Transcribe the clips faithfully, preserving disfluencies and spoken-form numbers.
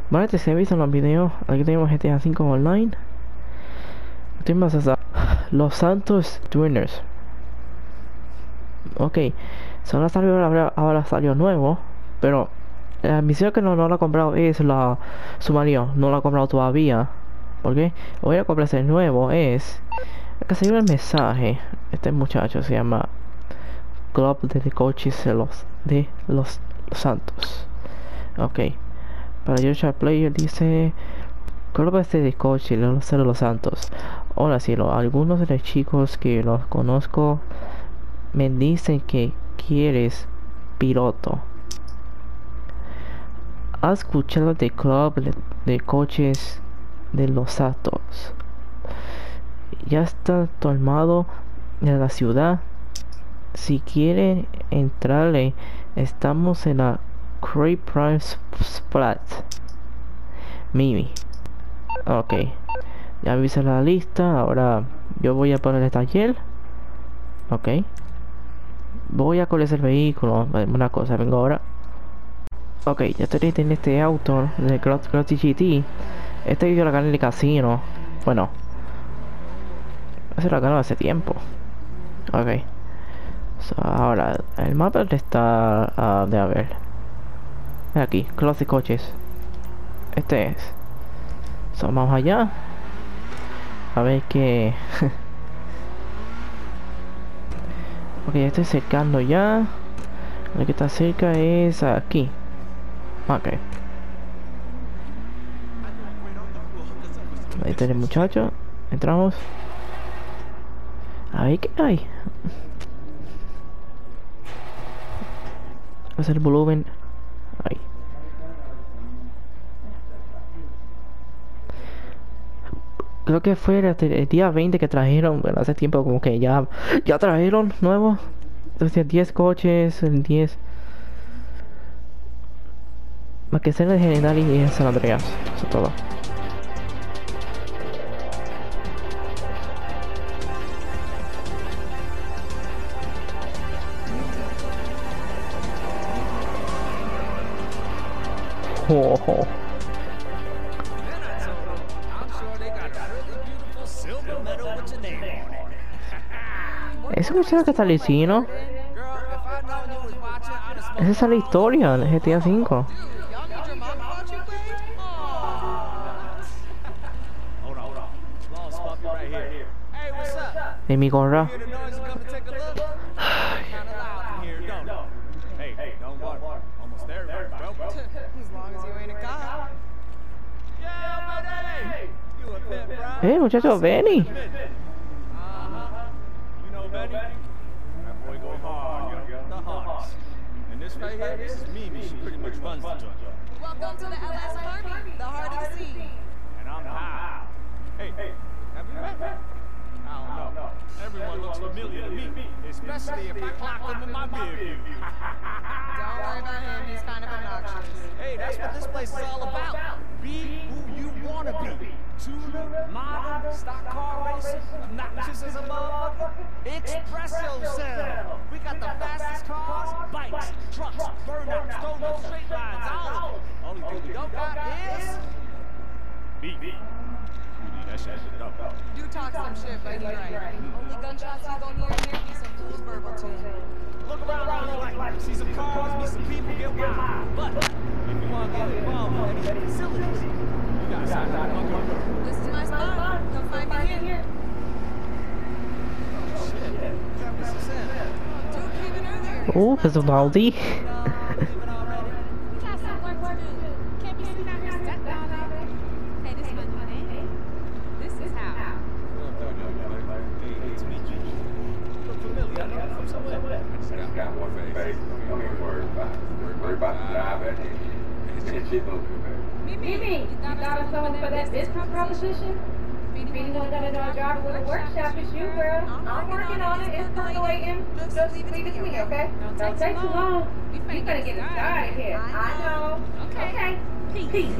Vale, te he visto en los videos. Aquí tenemos G T A cinco Online. Estoy más a Los Santos Twinners. Ok, solo salió ahora, ahora salió nuevo, pero la misión que no, no la he comprado es la sumario, no la he comprado todavía. Porque voy a comprar ese nuevo es que salió el mensaje. Este muchacho se llama Club de Coaches de los de los Santos. Ok, para Joshua Player dice Club de Coaches de los, de los Santos. Hola cielo, algunos de los chicos que los conozco me dicen que quieres piloto. ¿Has escuchado del club de coches de los Santos? Ya está tomado en la ciudad. Si quieren entrarle, estamos en la Cray Prime Splat. Mimi. Ok. Ya avisa la lista. Ahora yo voy a poner el taller. Ok. Voy a coger el vehículo. Una cosa, vengo ahora. Ok, ya estoy en este auto de Cross G T. Este yo la gané en el casino. Bueno, ese lo ganó hace tiempo. Ok. So, ahora, el mapa está uh, de a ver. Aquí, Club de Coches. Este es. So, vamos allá. A ver qué. Ok, estoy cercando ya. Lo que está cerca es aquí. Ok. Ahí está el muchacho. Entramos. A ver qué hay. Hacer el volumen. Ahí. Creo que fue el, el día veinte que trajeron. Bueno, hace tiempo como que ya. Ya trajeron nuevo. Entonces diez coches. El diez. Más que ser de General y en San Andreas. Eso es todo. Oh, oh. Ese muchacho que está licino. Esa es la historia del G T A cinco. Y mi gorra. Eh, muchacho, Benny. Right here, this is Mimi. She pretty much runs the joint. Welcome to the L S Army, the heart of the sea. And I'm Hal. Hey, have we met? I don't know. Everyone looks familiar to me, especially if I clock them in my rear view. Don't worry about him, he's kind of obnoxious. Hey, that's what this place is all about. Be who you want to be. Tuner, modern, stock car racing, obnoxious as a motherfucker. Express yourself. We got the fastest cars, bikes, trucks, burnouts, donuts, straight lines, all of them. Only thing we don't got is beef. We need that shit to go. Do talk some shit, but you're right. Only gunshots you gonna hear here be some fool's verbal tune. Look around all like, see some cars, meet some people, get wild. But if you want to get involved with any facilities, you gotta sign up on your own. This is my spot. Come find me here. Oh shit, is that what she said? Dude came in earlier. Oh, there's a Baldi. Mimi, you got us over for that business proposition? Feeding one got a job with a workshop, it's you, girl. I'm working on it, it's percolating. Just leave it to me, okay? Don't take too long. You better get it started here. I know. Okay. Peace.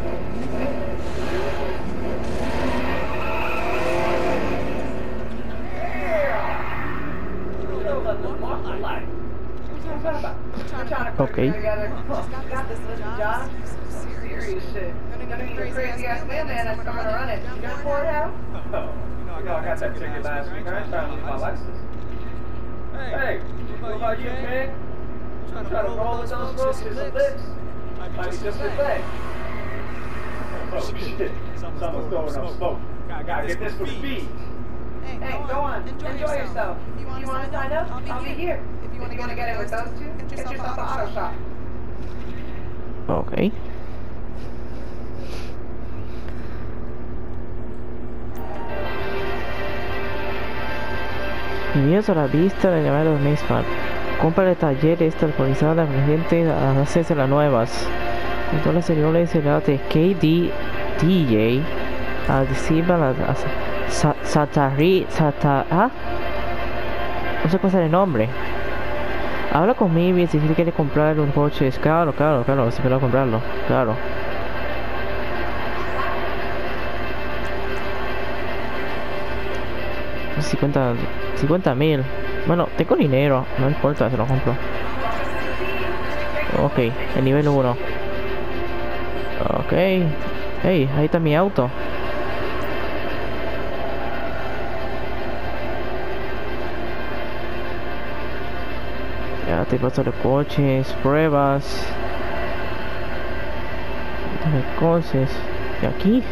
Okay. Got this job. Serious shit. gonna be a crazy ass mailman that's coming to run it. You got a courthouse? Oh, you know, I got that ticket last week. I ain't trying to lose my license. Hey, what about you, man? Trying Trying to roll with those folks, get some licks. Might be just the thing. Oh, shit. Someone's throwing up smoke. Gotta get this for the feed. Hey, go on. Enjoy yourself. If you want to sign up, I'll be here. If you want to get it with those two, get yourself an auto shop. Ok. Envíos a la vista de llamados Mixman. Compra de talleres actualizada presente a hacerse las nuevas. En todas las anteriores será de K D D J. Adhesiva la Satari Sata. ¿Ah? No sé cuál es el nombre. Habla con Mimi si quiere comprar un coche. Claro, claro, claro. Si quiero comprarlo. Claro. cincuenta mil. Bueno, tengo dinero. No importa, se lo compro. Ok, el nivel uno. Ok. Hey, ahí está mi auto. Ya te paso los coches, pruebas. De coches. ¿De aquí?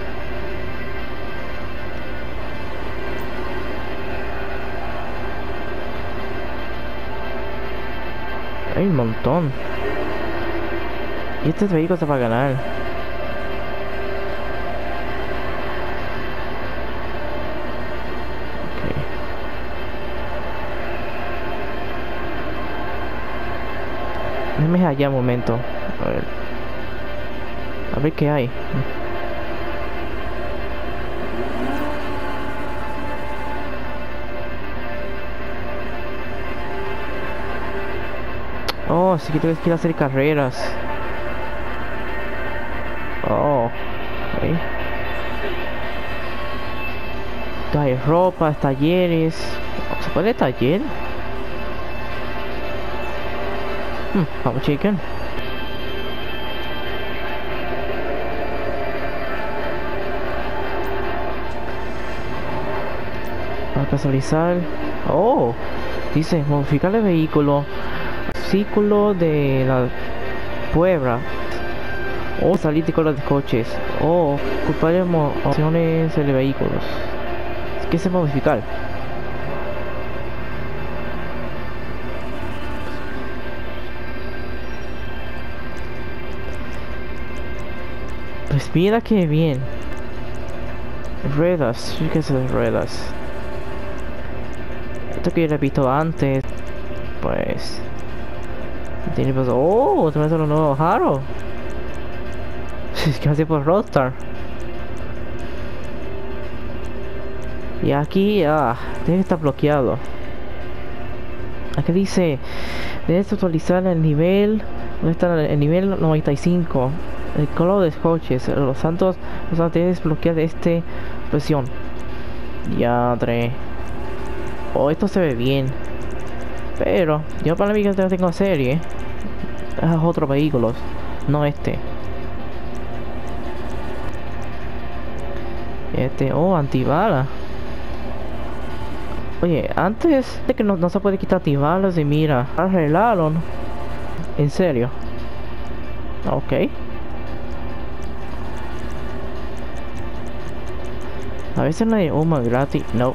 Hay un montón. Y este vehículo está para ganar. Ok. Déjame allá un momento. A ver. A ver qué hay. Oh, sí que tienes que ir a hacer carreras. Oh, ok. Hay ropa, talleres. ¿Se puede taller? Hmm, vamos chicken. Para personalizar. Oh, dice modificar el vehículo. Círculo de la Puebla. O salir de color de coches. O ocupar opciones de vehículos. ¿Qué se modificar? Pues mira que bien. Ruedas, fíjense las ruedas. Esto que yo lo he visto antes. Pues tiene pues, oh, otra vez un nuevo Haro. Es casi por Rockstar. Y aquí, ah, tiene que estar bloqueado. Aquí dice, debes actualizar el nivel. ¿Dónde está el nivel noventa y cinco? El color de coches. Los santos, los santos debes bloquear esta presión. Ya, tres. Oh, esto se ve bien. Pero yo para mí que tengo serie. Es otros vehículos, no este. Este, oh, antibala. Oye, antes de que no, no se puede quitar antibalas y mira, arreglaron. En serio. Ok. A veces no hay humo gratis. No.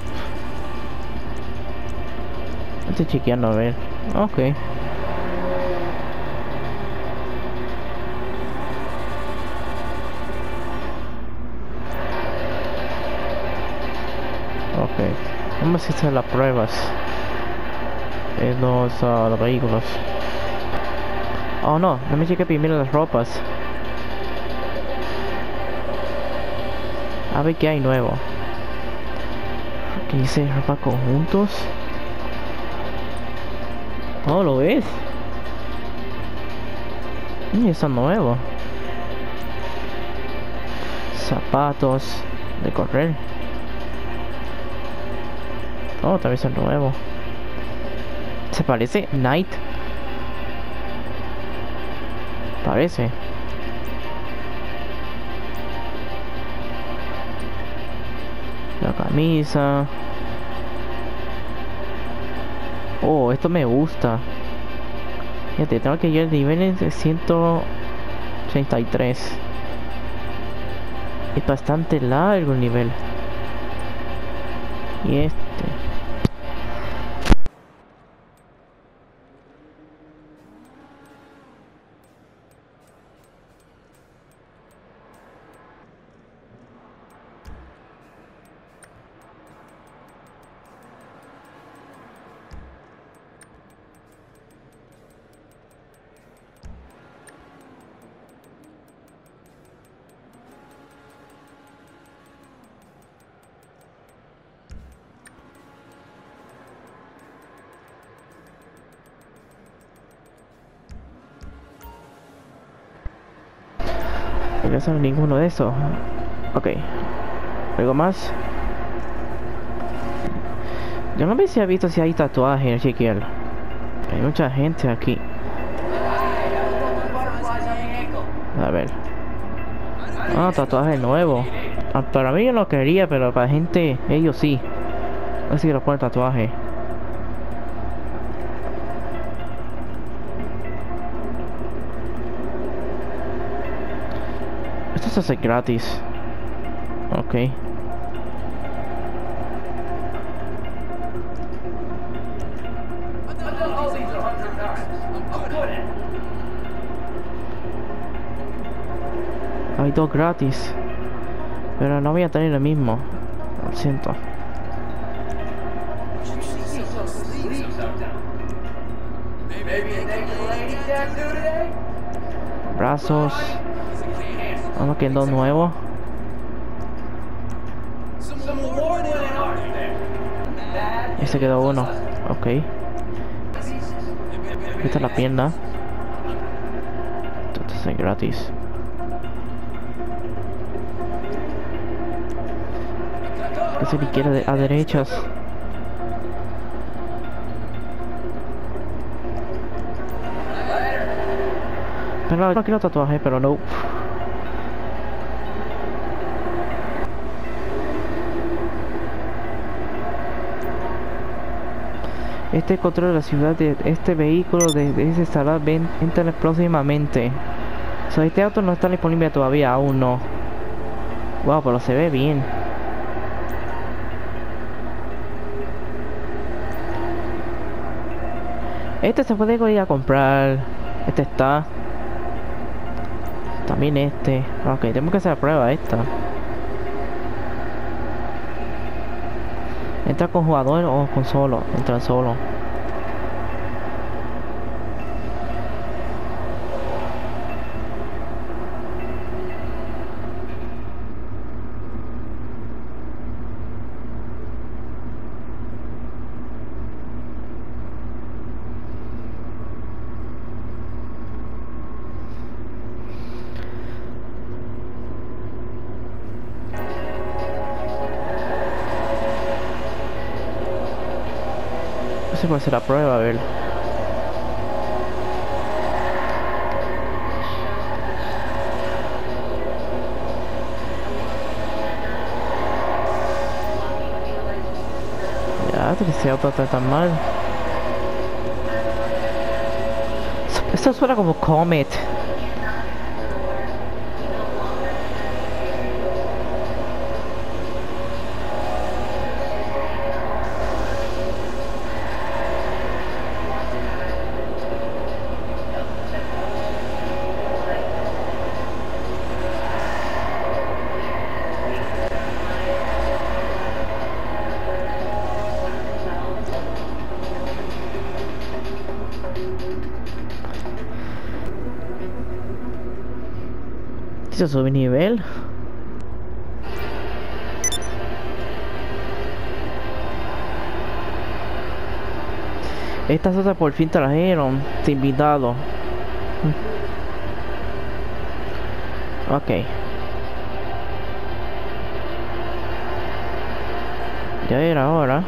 Estoy chequeando a ver. Ok. Ok. Vamos a hacer las pruebas. En los, uh, los vehículos. Oh no, no me chequeé primero las ropas. A ver qué hay nuevo. ¿Qué dice ropa conjuntos? Oh, ¿lo ves? Y está nuevo. Zapatos de correr. Oh, también es nuevo. ¿Se parece? Night. Parece. La camisa. Oh, esto me gusta. Fíjate, tengo que llegar al nivel de ciento ochenta y tres. Es bastante largo el nivel. Y este. No sale ninguno de esos. Ok. ¿Algo más? Yo no sé si he visto si hay tatuajes en chequear. Hay mucha gente aquí. A ver. Ah, tatuaje nuevo. Ah, para mí yo no quería, pero para gente, ellos sí. Así que lo ponen tatuaje. Esto se hace gratis. Ok. Hay dos gratis. Pero no voy a tener el mismo. Lo siento. Brazos. Vamos que dos nuevos. Ese quedó uno. Ok. Esta es la pierna. Esto es gratis. Que se ni quiera de, a derechas. Pero no quiero tatuaje, pero no. Este control de la ciudad de este vehículo de ese estará entra próximamente. So, este auto no está disponible todavía, aún no. Wow, pero se ve bien. Este se puede ir a comprar. Este está. También este. Ok, tenemos que hacer la prueba esta. ¿Entra con jugador o con solo? Entra solo. Se puede hacer la prueba, a ver. Ya, ese auto está tan mal. Esto suena como Comet. Se sube nivel. Estas otras por fin trajeron de invitado. Ok. Ya era hora.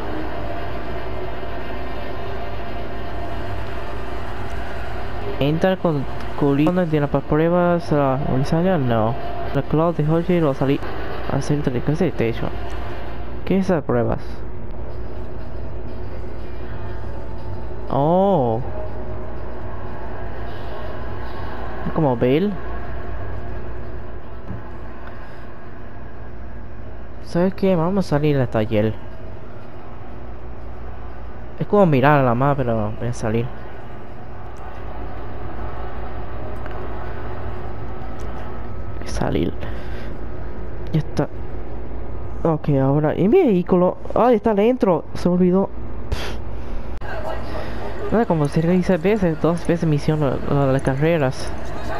Entra con culinos de las pruebas a uh, no. La cloud de Jorge lo salí a hacer de techo. ¿Qué es esas pruebas? Oh. Es como Bale. ¿Sabes qué? Vamos a salir del taller. Es como mirar a la más, pero voy a salir. Hay que salir. Ya está. Ok, ahora. ¿Y mi vehículo? ¡Ay, está dentro! Se me olvidó. Nada, como se dice veces, dos veces misión a las carreras.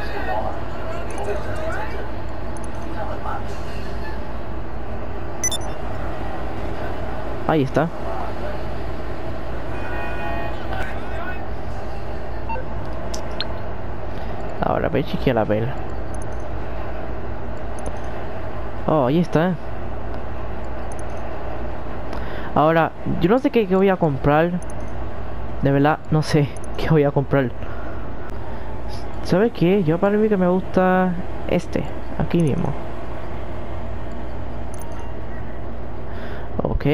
Ahí está. Ahora ve chequear la vela. Oh, ahí está. Ahora, yo no sé qué, qué voy a comprar. De verdad, no sé qué voy a comprar. ¿Sabes qué? Yo para mí que me gusta este, aquí mismo. Ok.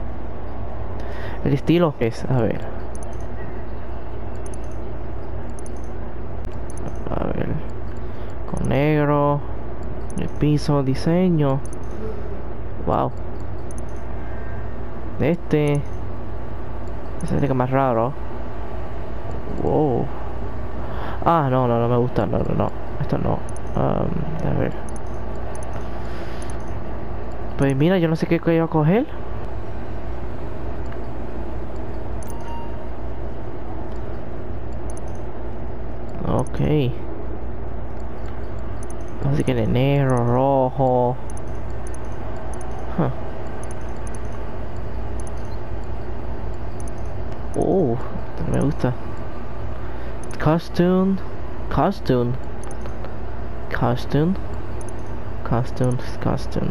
El estilo es, a ver. A ver. Con negro. El piso, diseño. Wow. Este. Ese es el que más raro. Wow. Ah, no, no, no me gusta. No, no, no. Esto no. Um, a ver. Pues mira, yo no sé qué voy a coger. Ok. Así que de negro, rojo. Huh. Oh, me gusta. Costume, costume, costume, costume, costume.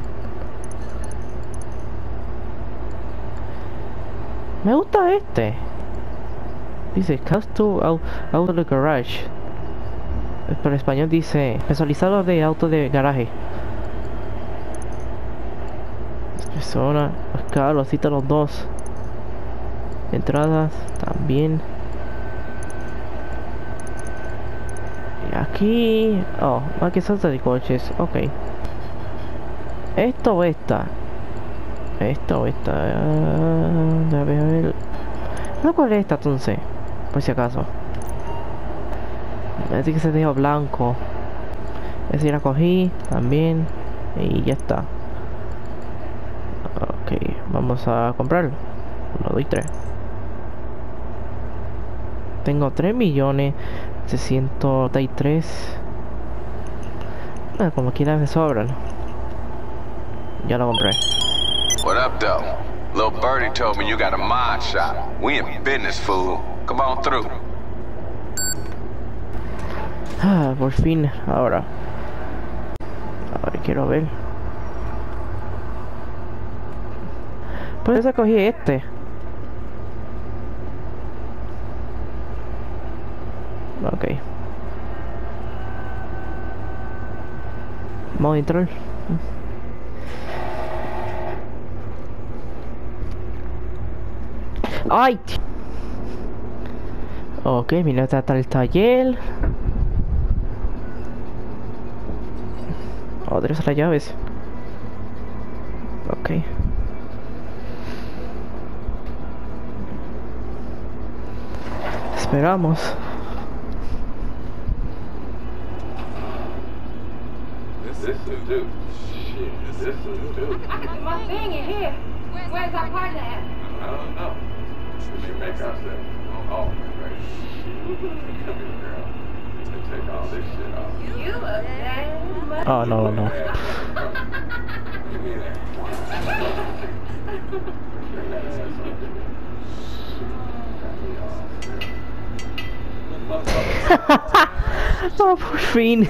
Me gusta este. Dice costume out, auto de garage. Pero en español dice personalizado de auto de garaje. Persona, acá lo cita los dos. Entradas también. Y aquí. Oh, aquí salta de coches. Ok. Esto o esta. Esto o esta. Uh, a ver, a ver. No, ¿cuál es esta entonces? Por si acaso. Así que se dejó blanco. Esa ya la cogí también. Y ya está. Ok, vamos a comprarlo. Uno, dos y tres. Tengo tres millones seiscientos treinta y tres. Ah, como quiera me sobran. Ya lo compré. What up, though? Lil Birdie told me you got a mod shop. We in business, fool. Come on through. Ah, por fin, ahora. Ahora quiero ver. Pues ya cogí este. Ok. Vamos a entrar. ¡Ay! Ok, mira, está el taller. Oh, tres las llaves. Ok. Esperamos. This is dude. Shit, this is dude. I can do my thing in here. Where's our partner at? I don't know. Should we make ourselves? Oh, right. Come here, girl. Let's take all this shit off. You look damn much. Oh, no, no. Give me that. Bring that ass up. Got me all there. Oh, por fin.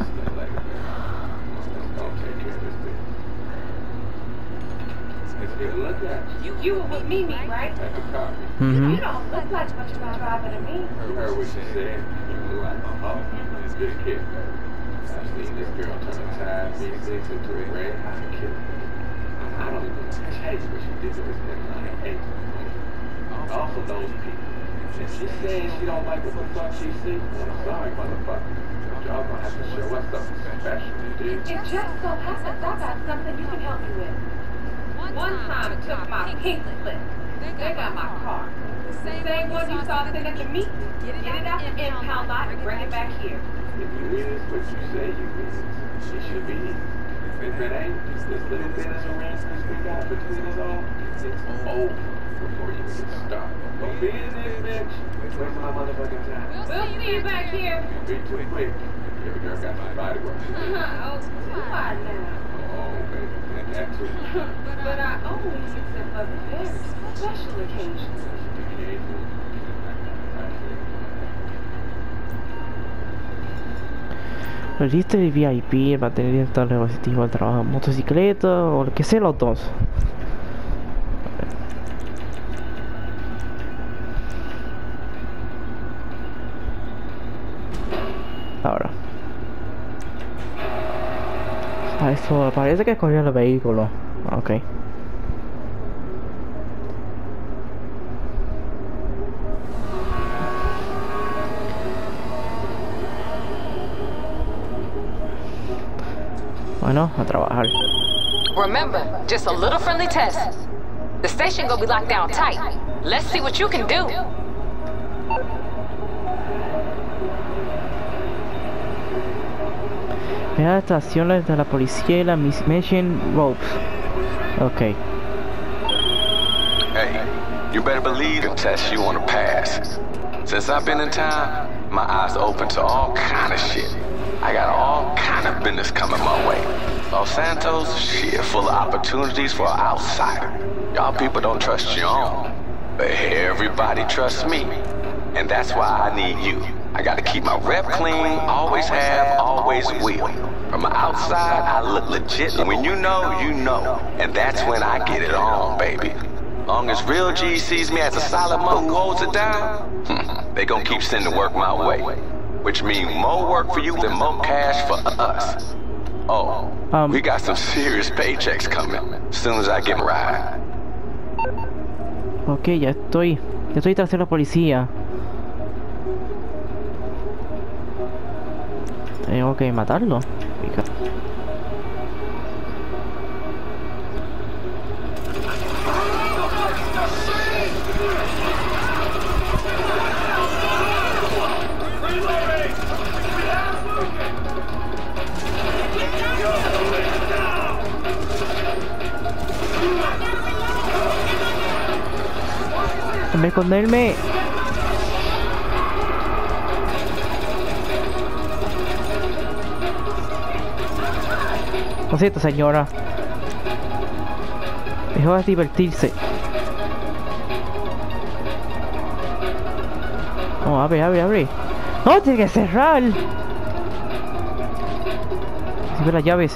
You, you were with Mimi, right? Mm-hmm. You don't look like much of a driver to me. You heard what she said. You look like a hoe. This good kid. I've seen this girl turn a tide, be addicted to a red hot kid. I I don't even tell you what she did to this nigga. I hate her. Also those people. If she's saying she don't like what the fuck she see, well, I'm sorry, motherfucker. Y'all gonna have to show us something special, dude. It just so happens I got something you can help me with. One time took my pink slip. They got my car. The same one you saw sitting at the meet. Get it out the impound lot and bring it back here. If you is what you say you is, she should be here. If it ain't, this little bit of arrangements we got between us all, it's over before you get started. Don't be in this bitch. Waste my motherfucking time. We'll see you back here. Be too quick. Every girl got some body work. Oh, why now? Oh, baby, and that too. But I only use it for very special occasions. Registra el V I P, el baterista, el negociativo, el trabajo en motocicleta o lo que sea, los dos. Ahora. Ah, eso parece que escogió el vehículo. Ok. Bueno, a trabajar. Remember, just a little friendly test. The station gonna be locked down tight. Let's see what you can do. Ve a las estaciones de la policía y la Mission Ropes. Ok. Hey, you better believe the test you want to pass. Since I've been in town, my eyes open to all kind of shit. I got all kind of business coming my way. Los Santos, shit, full of opportunities for an outsider. Y'all people don't trust your own, but everybody trusts me. And that's why I need you. I gotta keep my rep clean, always have, always will. From the outside, I look legit. When you know, you know. And that's when I get it on, baby. Long as real G sees me as a solid mother who holds it down, they gon' keep sending work my way. Which means more work for you and more cash for us. Oh, um, we got some serious paychecks coming as soon as I get my ride. Ok, ya estoy. Ya estoy tras la policía. Tengo que matarlo. ¡Me esconderme! Lo siento, señora. Dejó de divertirse. Oh, abre, abre, abre. ¡No, tiene que cerrar! Si ve las llaves.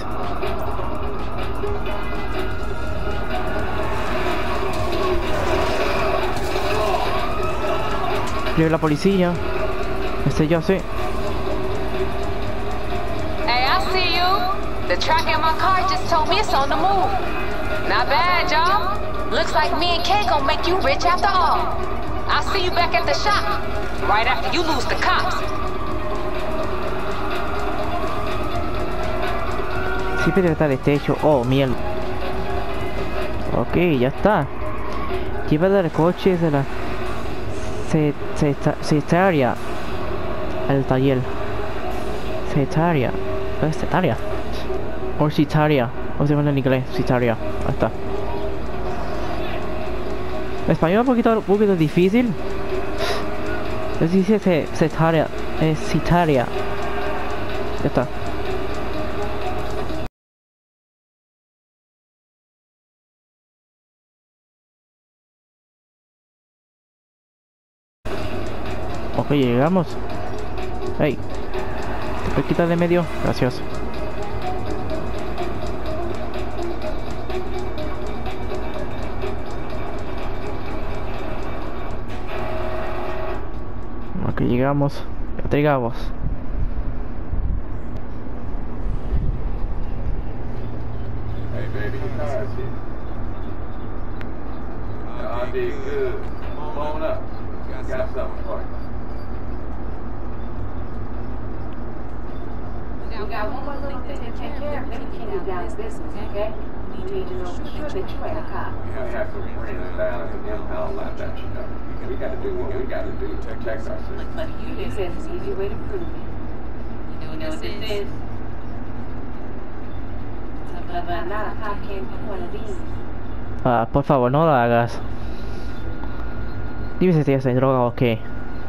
Lleve la policía. Este ya sé. Hey, I see you. The tracker in my car just told me it's on the move. Not bad, y'all. Looks like me and Kay gonna make you rich after all. I'll see you back at the shop. Right after you lose the cops. Siempre debe estar este hecho. Oh, miel. Ok, ya está. Lleva el coche de la Cetaria al taller. Cetaria. ¿No es Cetaria? O Citaria. O se llama en inglés. Citaria. Ahí está. El español es un poquito, un poquito difícil. Es dice Cetaria. Es Citaria. Ya está. Ok, llegamos. Hey, ¿te puedes quitar de medio? Gracias. Ok, llegamos. Ya llegamos. Hey, baby, your car's here. I did good. Come on up. Got something for you. We got one more little thing to take care of. Then we can get down to business, okay? We need to know for sure that you ain't a cop. We have some friends down at the impound lot that you know. We gotta do what we gotta do to protect ourselves. But you just said it's an easy way to prove it. You know what this is? But not a cop can't do one of these. Ah, por favor, no lo hagas. Dime si tienes droga o qué.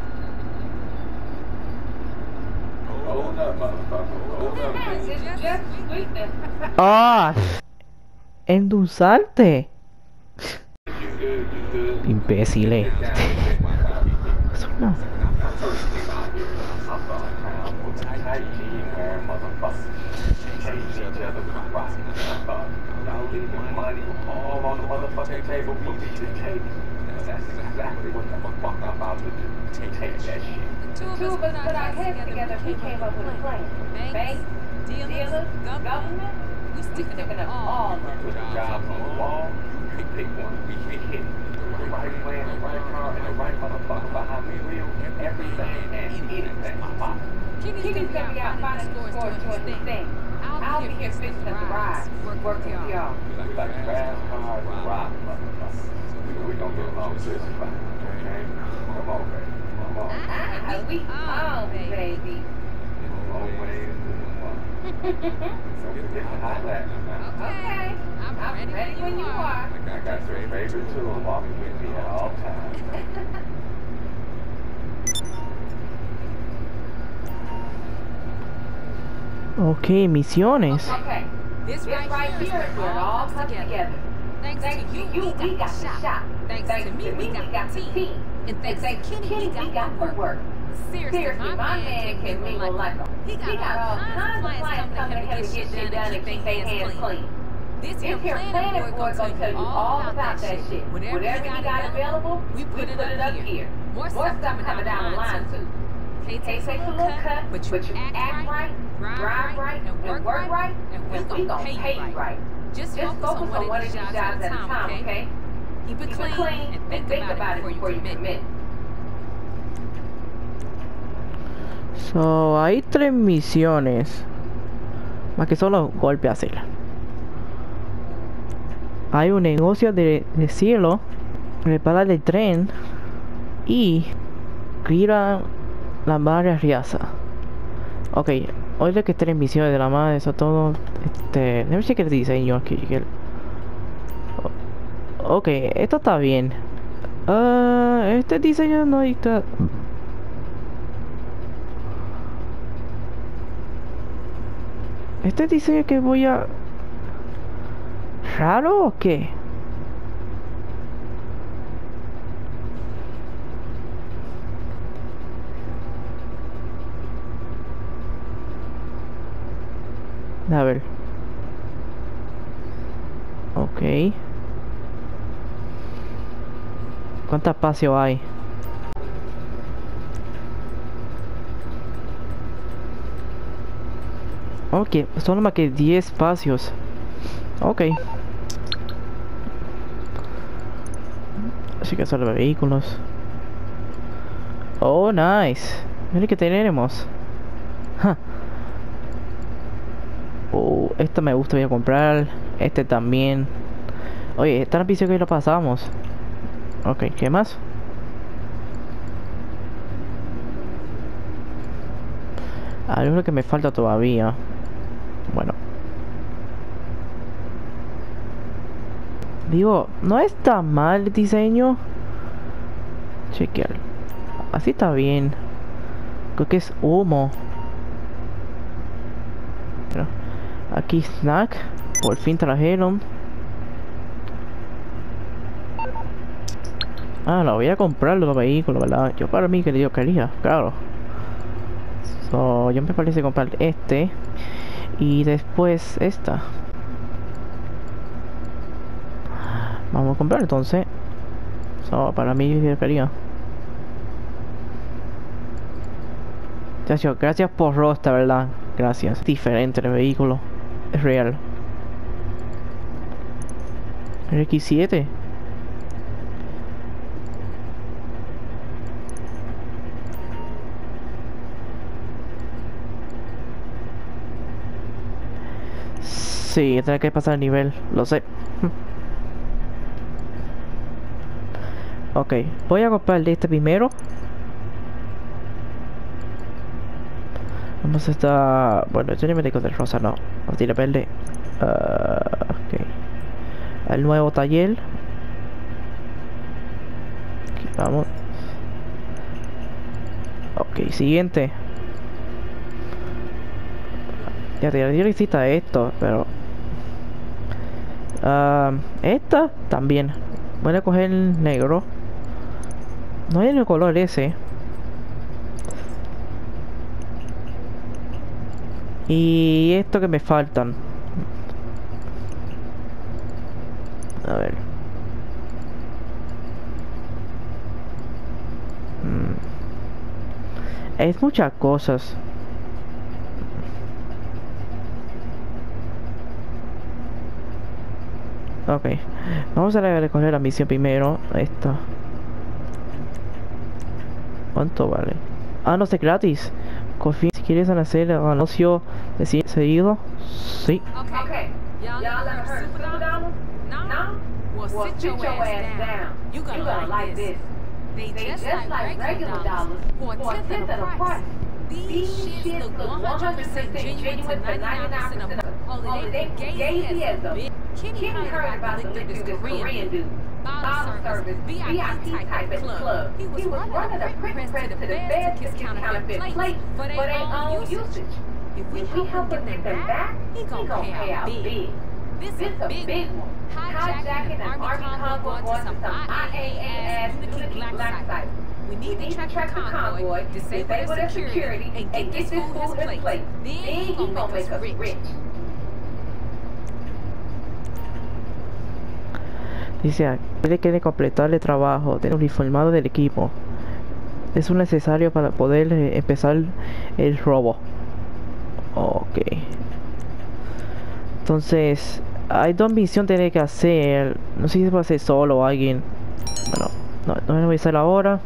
Hold up, motherfucker. Hold up. It's just sweetness. ¡Ah! ¡Endulzarte! You good, you good. Imbécile. Es una... Two of us put our heads together, we came up with a plan. Banks, dealers, government, we sticking up all of them. Put the jobs on the wall, pick, pick one, we hit it. The right plan, the right car, and the right motherfucker behind the wheel, everything and anything possible. Kenny's gonna be out finding the scores doing his thing. I'll be here fixing up the rides, working with y'all. We like fast cars and rock motherfuckers. We gonna get along just fine, okay? Come on, baby. Come on. Ah, we on, baby. Long ways to one. Don't forget to highlight. Okay, I'm ready when you are. I got your favorite tool walking with me at all times. Ok, misiones. Okay, this right here is where it all comes together. Thanks to you, we got the shot. Thanks to me, we got the team. And thanks to Kenny, we got the work. Seriously, my man can mingle like a... He got all kinds of clients coming to him to get shit done and keep their hands clean. This here planning board gonna tell you all about that shit. Whatever you got available, we put it up here. More stuff coming down the line too. Can't take a little cut, but you act right, drive right, and work right, and we gonna pay you right. Just focus on one of these jobs at a time, okay? Keep it clean and think about it before you commit. So, hay tres misiones. Más que solo golpe así. Hay un negocio de, de cielo, reparar el tren y ir a la barra Riaza. Ok, hoy le que tres misiones de la madre, eso todo. Este, déjame ver qué diseño aquí. Ok, esto está bien. Uh, este diseño no está. Este diseño que voy a... ¿Raro o qué? A ver. Ok. ¿Cuánto espacio hay? Ok, solo más que diez espacios. Ok. Así que solo vehículos. Oh, nice. Mira que tenemos. Huh. Oh, este me gusta, voy a comprar. Este también. Oye, esta noticia que lo pasamos. Ok, ¿qué más? Hay uno que me falta todavía. Bueno. Digo, no está mal el diseño. Chequear. Así está bien. Creo que es humo. Pero aquí snack. Por fin trajeron. Ah, lo voy a comprar los vehículos, ¿verdad? Yo para mí que yo quería, claro. So, yo me parece comprar este. Y después esta. Vamos a comprar entonces. So, para mí yo quería. Gracias, gracias por Rosta, ¿verdad? Gracias. Diferente el vehículo. Es real. El equis siete. Sí, tendré que pasar el nivel, lo sé. Ok, voy a comprar este primero. Vamos a estar... Bueno, yo ni me digo de rosa, no. No tiene verde. Uh, ok. El nuevo taller. Aquí vamos. Ok, siguiente. Ya te yo hiciste esto, pero... Uh, esta también. Voy a coger el negro. No hay el color ese. Y esto que me faltan. A ver. Mm. Es muchas cosas. Ok. Vamos a recoger la misión primero. Esta. ¿Cuánto vale? Ah, no, es gratis. Confía. Si quieres hacer el anuncio de seguido. Sí. Okay. Y'all ever heard of super dollars? No? Well, sit your ass down. You gonna like this. They just like regular dollars for a tenth of the price. These shits look one hundred percent genuine to ninety-nine percent of oh, they gazy as a bitch. Kenny heard about the lick through this Korean dude. Bottle service, V I P type at the club. He was running a print press to the best to kiss counterfeit plates for their own usage. If we help him get them back, he gonna pay out big. This is a big one. Hijacking an Army convoy going to some I A A-ass Unity black site. We need to track the convoy, disable their security, and get this fool his plate. Then he gonna make us rich. Dice, puede que de completar el trabajo del uniformado del equipo. Es un necesario para poder eh, empezar el robo. Ok. Entonces, hay dos misiones que tiene que hacer. No sé si se puede hacer solo o alguien. Bueno, no, no lo voy a hacer ahora.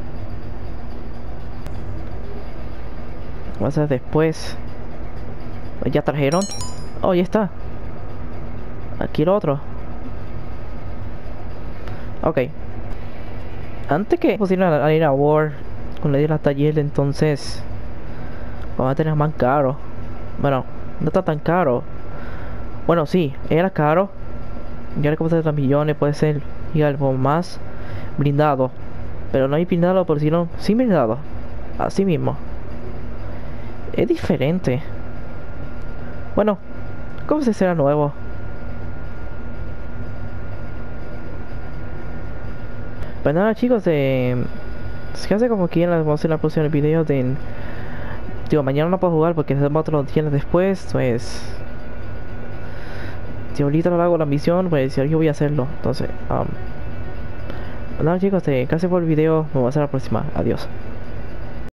Voy a hacer después. ¿Ya trajeron? Oh, ya está. Aquí el otro. Ok. Antes que pusieron a ir a War con la de la taller, entonces vamos a tener más caro. Bueno, no está tan caro. Bueno, sí, era caro. Y ahora como tres millones puede ser y algo más blindado. Pero no hay blindado por si no, sin blindado. Así mismo. Es diferente. Bueno, ¿cómo se será nuevo? Pues nada, chicos, eh, se hace como quieran. Vamos a hacer la próxima del video de... Digo, mañana no puedo jugar porque hacemos otros días después, pues... Si ahorita no hago la misión, pues yo voy a hacerlo. Entonces, um... nada, chicos, eh, gracias por el video. Nos vemos en la próxima. Adiós.